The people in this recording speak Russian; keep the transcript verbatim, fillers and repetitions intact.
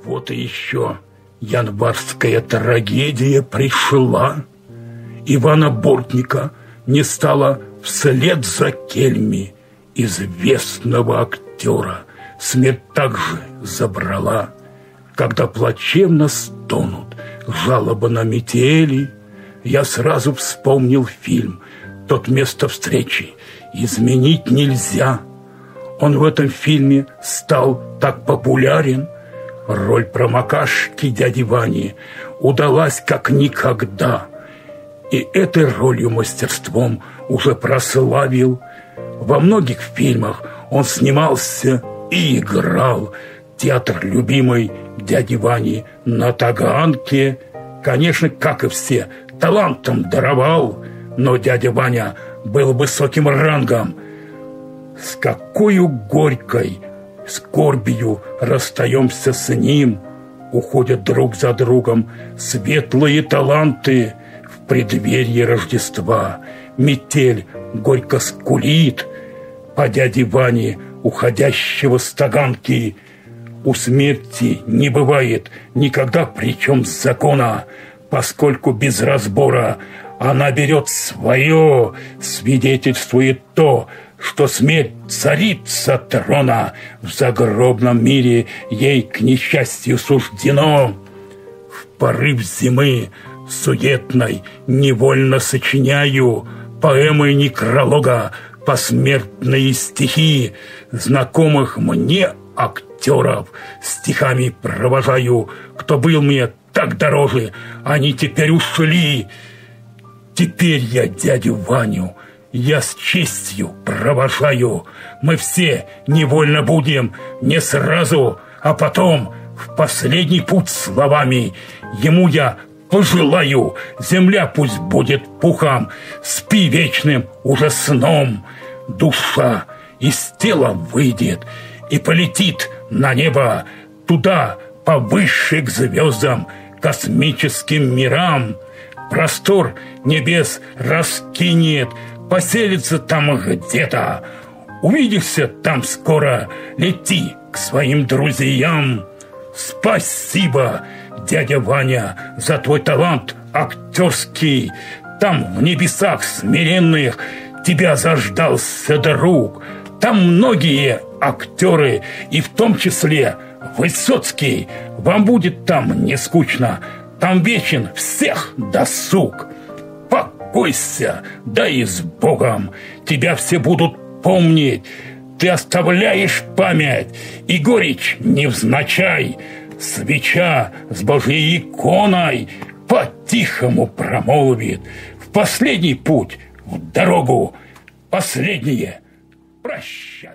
Вот и еще январская трагедия пришла. Ивана Бортника не стало вслед за Кельми, известного актера. Смерть также забрала, когда плачевно стонут жалобы на метели. Я сразу вспомнил фильм «Тот место встречи изменить нельзя». Он в этом фильме стал так популярен. Роль промокашки дяди Вани удалась как никогда. И этой ролью мастерством уже прославил. Во многих фильмах он снимался и играл. Театр любимый дяди Вани на Таганке. Конечно, как и все, талантом даровал, но дядя Ваня был высоким рангом. С какой горькой скорбью расстаемся с ним. Уходят друг за другом светлые таланты. В преддверии Рождества метель горько скулит по дяде Ване, уходящего с Таганки. У смерти не бывает никогда причем закона, поскольку без разбора она берет свое, свидетельствует то, что смерть царица трона, в загробном мире ей к несчастью суждено. В порыв зимы суетной невольно сочиняю поэмы некролога, посмертные стихи знакомых мне актеров стихами провожаю. Кто был мне так дороже, они теперь ушли. Теперь я дядю Ваню, я с честью провожаю. Мы все невольно будем, не сразу, а потом в последний путь словами. Ему я пожелаю, земля пусть будет пухом, спи вечным уже сном. Душа из тела выйдет и полетит на небо, туда, повыше к звездам, космическим мирам. Простор небес раскинет, поселится там где-то. Увидишься там скоро, лети к своим друзьям. Спасибо, дядя Ваня, за твой талант актерский. Там в небесах смиренных тебя заждался друг. Там многие актеры, и в том числе Высоцкий. Вам будет там не скучно, там вечен всех досуг. Покойся, да и с Богом, тебя все будут помнить. Ты оставляешь память, и горечь невзначай. Свеча с Божьей иконой по-тихому промолвит: в последний путь, в дорогу, последнее прощай.